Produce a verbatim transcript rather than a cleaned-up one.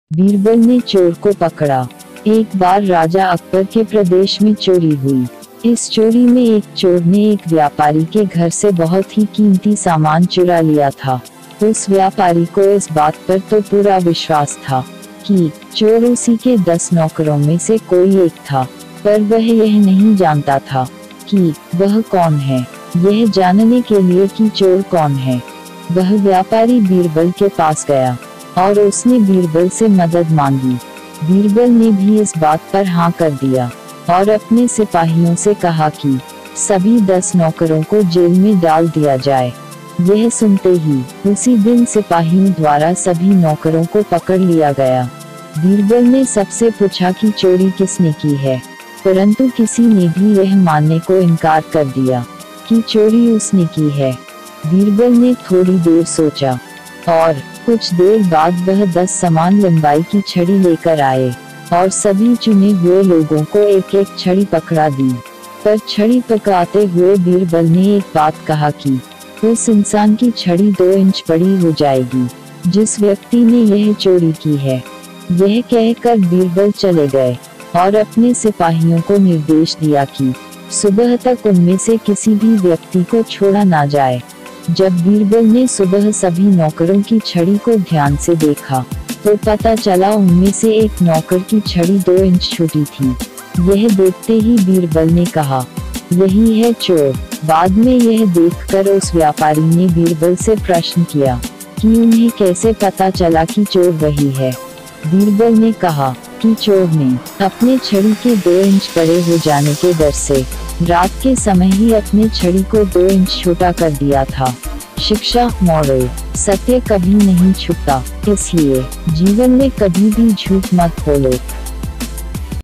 बीरबल ने चोर को पकड़ा। एक बार राजा अकबर के प्रदेश में चोरी हुई। इस चोरी में एक चोर ने एक व्यापारी के घर से बहुत ही कीमती सामान चुरा लिया था। उस व्यापारी को इस बात पर तो पूरा विश्वास था कि चोर उसी के दस नौकरों में से कोई एक था, पर वह यह नहीं जानता था कि वह कौन है। यह जानने के लिए कि चोर कौन है, वह व्यापारी बीरबल के पास गया और उसने बीरबल से मदद मांगी। बीरबल ने भी इस बात पर हाँ कर दिया और अपने सिपाहियों से कहा कि सभी दस नौकरों को जेल में डाल दिया जाए। यह सुनते ही उसी दिन सिपाहियों द्वारा सभी नौकरों को पकड़ लिया गया। बीरबल ने सबसे पूछा कि चोरी किसने की है, परंतु किसी ने भी यह मानने को इनकार कर दिया कि चोरी उसने की है। बीरबल ने थोड़ी देर सोचा और कुछ देर बाद वह दस समान लंबाई की छड़ी लेकर आए और सभी चुने हुए लोगों को एक एक छड़ी पकड़ा दी। पर छड़ी पकड़ाते हुए बीरबल ने एक बात कहा कि उस इंसान की छड़ी दो इंच बड़ी हो जाएगी जिस व्यक्ति ने यह चोरी की है। यह कहकर बीरबल चले गए और अपने सिपाहियों को निर्देश दिया कि सुबह तक उनमें से किसी भी व्यक्ति को छोड़ा ना जाए। जब बीरबल ने सुबह सभी नौकरों की छड़ी को ध्यान से देखा तो पता चला उनमें से एक नौकर की छड़ी दो इंच छोटी थी। यह देखते ही बीरबल ने कहा, यही है चोर। बाद में यह देखकर उस व्यापारी ने बीरबल से प्रश्न किया कि उन्हें कैसे पता चला कि चोर वही है। बीरबल ने कहा कि चोर ने अपने छड़ी के दो इंच बड़े हो जाने के डर से रात के समय ही अपने छड़ी को दो इंच छोटा कर दिया था। शिक्षा मॉरल, सत्य कभी नहीं छुपता, इसलिए जीवन में कभी भी झूठ मत बोलो।